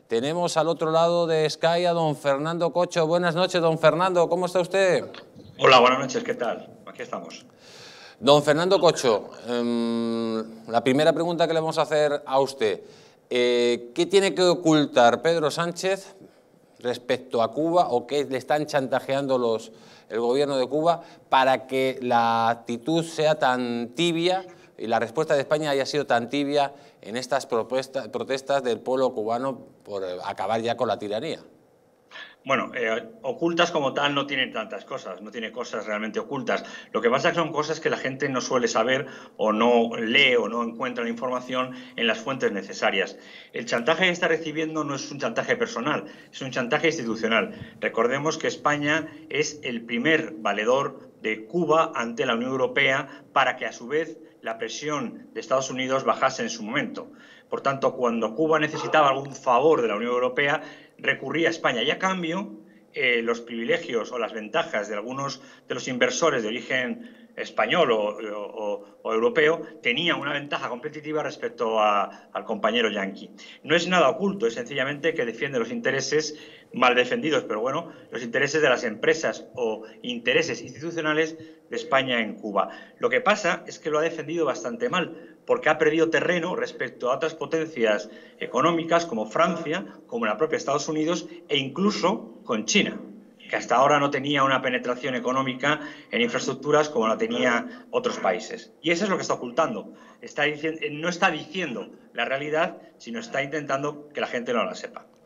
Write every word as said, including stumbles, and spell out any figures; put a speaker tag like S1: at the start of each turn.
S1: Tenemos al otro lado de Sky a don Fernando Cocho. Buenas noches, don Fernando, ¿cómo está usted?
S2: Hola, buenas noches, ¿qué tal? Aquí estamos.
S1: Don Fernando Cocho, eh, la primera pregunta que le vamos a hacer a usted. Eh, ¿Qué tiene que ocultar Pedro Sánchez respecto a Cuba o qué le están chantajeando los, el gobierno de Cuba para que la actitud sea tan tibia y la respuesta de España haya sido tan tibia en estas protestas del pueblo cubano por acabar ya con la tiranía?
S2: Bueno, eh, ocultas como tal no tienen tantas cosas, no tiene cosas realmente ocultas. Lo que pasa es que son cosas que la gente no suele saber o no lee o no encuentra la información en las fuentes necesarias. El chantaje que está recibiendo no es un chantaje personal, es un chantaje institucional. Recordemos que España es el primer valedor de Cuba ante la Unión Europea para que a su vez la presión de Estados Unidos bajase en su momento. Por tanto, cuando Cuba necesitaba algún favor de la Unión Europea, recurría a España y a cambio eh, los privilegios o las ventajas de algunos de los inversores de origen español o, o, o europeo tenían una ventaja competitiva respecto a, al compañero yanqui. No es nada oculto, es sencillamente que defiende los intereses mal defendidos, pero bueno, los intereses de las empresas o intereses institucionales de España en Cuba. Lo que pasa es que lo ha defendido bastante mal, porque ha perdido terreno respecto a otras potencias económicas como Francia, como la propia Estados Unidos e incluso con China, que hasta ahora no tenía una penetración económica en infraestructuras como la tenía otros países. Y eso es lo que está ocultando. Está diciendo, no está diciendo la realidad, sino está intentando que la gente no la sepa.